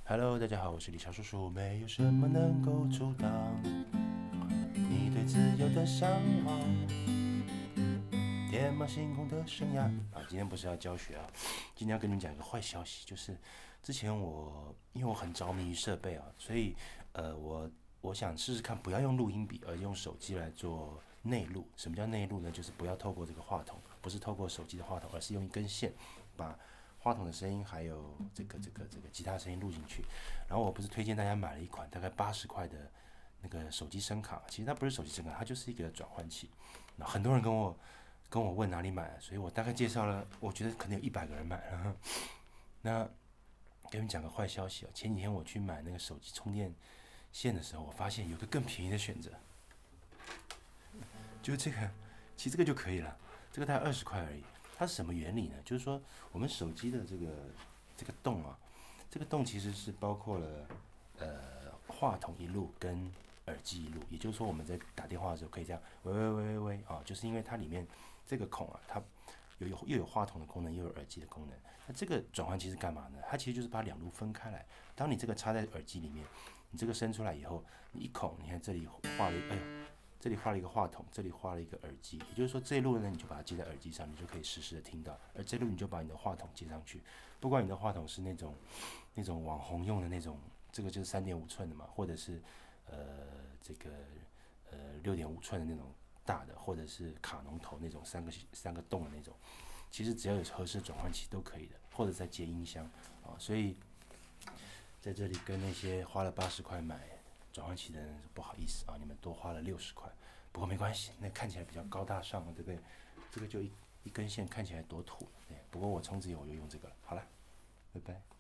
Hello，大家好，我是李超叔叔。没有什么能够阻挡你对自由的向往，天马行空的生涯啊！今天不是要教学啊，今天要跟你们讲一个坏消息，就是之前因为我很着迷于设备啊，所以我想试试看，不要用录音笔，而用手机来做内录。什么叫内录呢？就是不要透过这个话筒，不是透过手机的话筒，而是用一根线把话筒的声音还有这个吉他声音录进去。然后我不是推荐大家买了一款大概80块的那个手机声卡，其实它不是手机声卡，它就是一个转换器。那很多人跟我问哪里买，所以我大概介绍了，我觉得可能有100个人买了。那给你们讲个坏消息哦，前几天我去买那个手机充电线的时候，我发现有个更便宜的选择，就是这个，其实这个就可以了，这个大概20块而已。它是什么原理呢？就是说我们手机的这个洞啊，这个洞其实是包括了话筒一路跟耳机一路，也就是说我们在打电话的时候可以这样喂喂喂喂喂啊，就是因为它里面这个孔啊，它又有话筒的功能，又有耳机的功能。那这个转换器是干嘛呢？它其实就是把两路分开来。当你这个插在耳机里面，你这个伸出来以后，你一孔，你看这里画了，哎呦，这里画了一个话筒，这里画了一个耳机，也就是说这一路呢，你就把它接在耳机上，你就可以实时的听到；而这一路你就把你的话筒接上去，不管你的话筒是那种网红用的那种，这个就是3.5寸的嘛，或者是这个6.5寸的那种大的，或者是卡农头那种三个洞的那种，其实只要有合适的转换器都可以的，或者再接音箱啊，所以在这里跟那些花了80块买转换器的人不好意思啊，你们多花了60块，不过没关系，那看起来比较高大上，对不对？这个就一根线看起来多土，对。不过我充值以后我就用这个了，好了，拜拜。